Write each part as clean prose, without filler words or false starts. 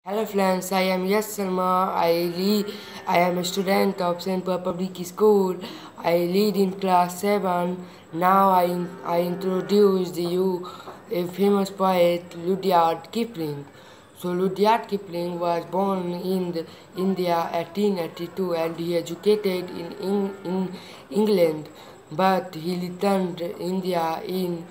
Hello friends, I am Yash Sharma. I am a student of St. Paul Public School. I lead in class 7. Now I introduce you a famous poet, Rudyard Kipling. So Rudyard Kipling was born in India 1882 and he educated in England, but he returned India in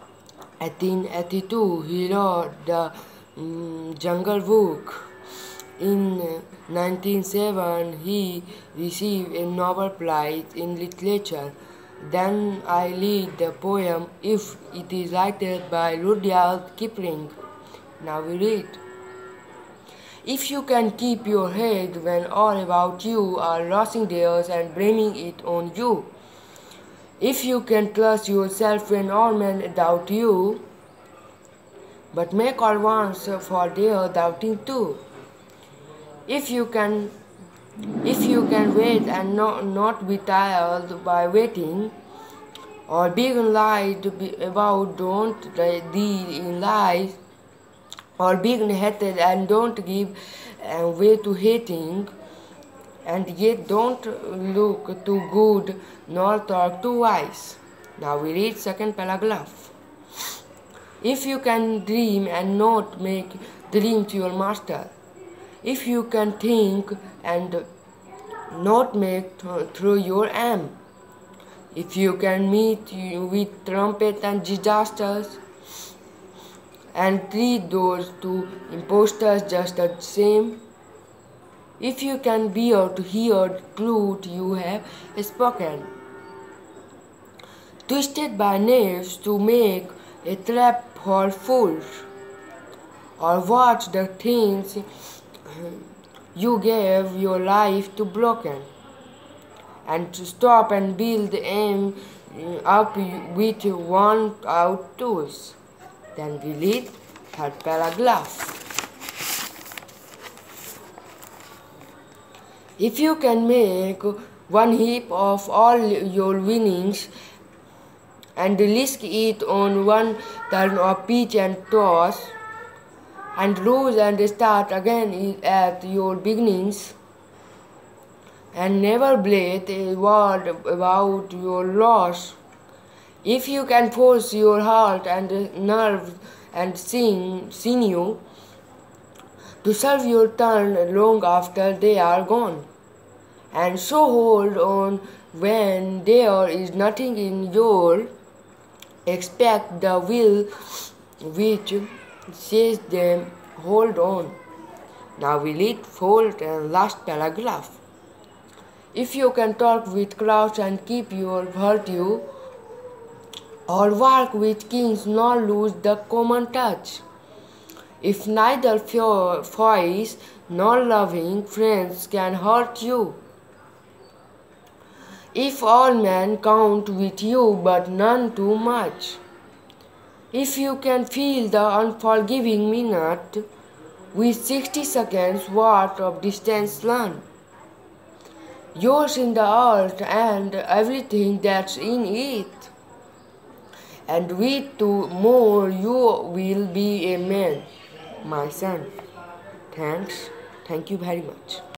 1882. He wrote the Jungle Book. In 1907, he received a Nobel Prize in Literature. Then I read the poem If It Is Lighted by Rudyard Kipling. Now we read. If you can keep your head when all about you are rushing theirs and blaming it on you, if you can trust yourself when all men doubt you, but make allowance for their doubting too. If you can wait and not be tired by waiting, or being lied about, don't deal in lies, or being hated and don't give way to hating, and yet don't look too good nor talk too wise. Now we read second paragraph. If you can dream and not make dreams your master, if you can think and not make through your aim, if you can meet with trumpet and disasters and treat those two impostors just the same, if you can bear to hear the truth you have spoken, twisted by knaves to make a trap for fools, or watch the things you gave your life to broken, and to stop and build aim up with worn out tools. Then we read third paragraph. If you can make one heap of all your winnings and risk it on one turn of pitch and toss, and lose and start again at your beginnings, and never breathe a word about your loss, if you can force your heart and nerve and sinew to serve your turn long after they are gone, and so hold on when there is nothing in your expect the will which says them hold on. Now we read fourth and last paragraph. If you can talk with crowds and keep your virtue, or walk with kings nor lose the common touch, if neither foes nor loving friends can hurt you, if all men count with you but none too much, if you can feel the unforgiving minute with 60 seconds worth of distance learn, yours in the earth and everything that's in it, and with two more you will be a man, my son. Thank you very much.